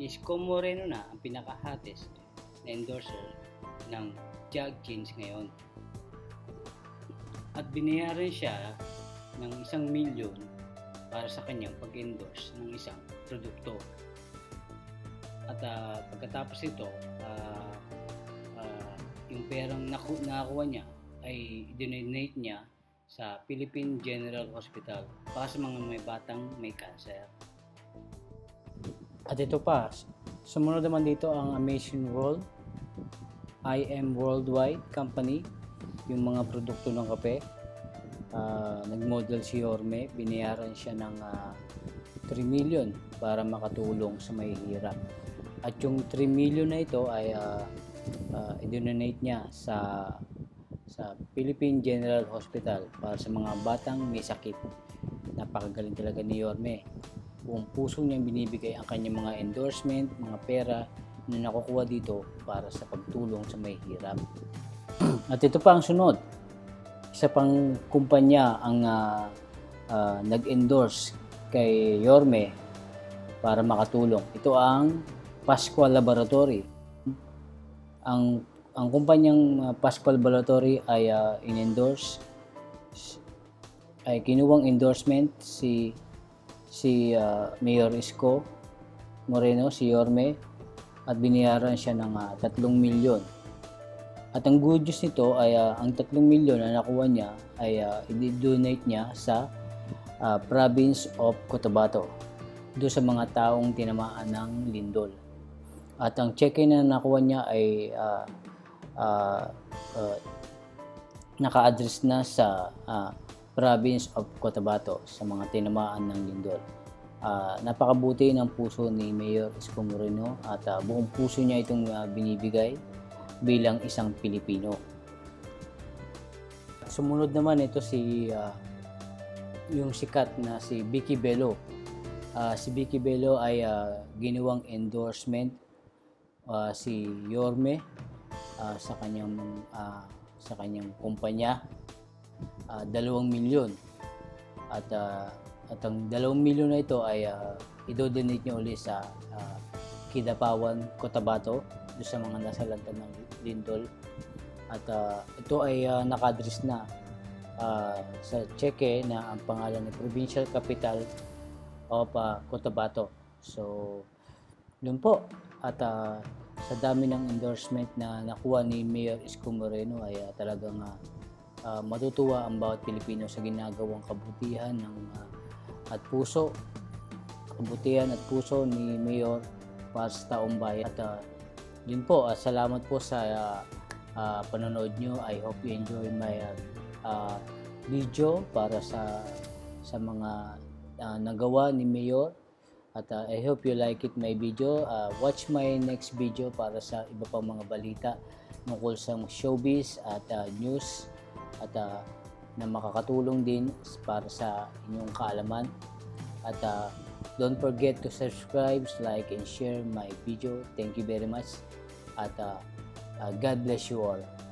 Isko Moreno na ang pinaka-hottest na endorser ng Jag Jeans ngayon. At binayaran siya ng 1 milyon para sa kanyang pag-endorse ng isang produkto. At pagkatapos ito, yung perang nakakuha niya ay i-donate niya sa Philippine General Hospital para sa mga may batang may cancer. At ito pa, sumunod naman dito ang Amazing World, I Am Worldwide Company, yung mga produkto ng kape. Nag-model si Yorme, binayaran siya ng 3 million para makatulong sa may hirap. At yung 3 million na ito ay i-donate niya sa Philippine General Hospital para sa mga batang may sakit. Napakagaling talaga ni Yorme. Buong puso niyang binibigay ang kanyang mga endorsement, mga pera na nakukuha dito para sa pagtulong sa may hirap. At ito pa ang sunod. Isa pang kumpanya ang nag-endorse kay Yorme para makatulong. Ito ang Pascual Laboratory. Ang kumpanyang Pascual Laboratory ay in-endorse, ay kinuwang endorsement si Mayor Isko Moreno, si Yorme, at binayaran siya ng 3 milyon. At ang good news nito ay ang 3 milyon na nakuha niya ay i-donate niya sa province of Cotabato, doon sa mga taong tinamaan ng lindol. At ang cheque na nakuha niya ay naka-address na sa province of Cotabato, sa mga tinamaan ng lindol. Napakabuti ng puso ni Mayor Isko Moreno at buong puso niya itong binibigay bilang isang Pilipino. Sumunod naman ito yung sikat na si Vicky Bello. Si Vicky Bello ay ginawang endorsement si Yorme sa kanyang kumpanya, 2 milyon. At ang 2 milyon na ito ay i-donate niya ulit sa Kidapawan, Cotabato, doon sa mga nasalanta ng lindol. At ito ay naka-address na sa cheque na ang pangalan ng Provincial Capital of Cotabato. So, yun po. At sa dami ng endorsement na nakuha ni Mayor Isko Moreno ay talagang matutuwa ang bawat Pilipino sa ginagawang kabutihan at puso ni Mayor para sa taong bayan. At yun po, salamat po sa panonood nyo. I hope you enjoy my video para sa mga nagawa ni Mayor. At I hope you like it my video. Watch my next video para sa iba pang mga balita tungkol sa showbiz at news at na makakatulong din para sa inyong kaalaman. At don't forget to subscribe, like, and share my video. Thank you very much. At God bless you all.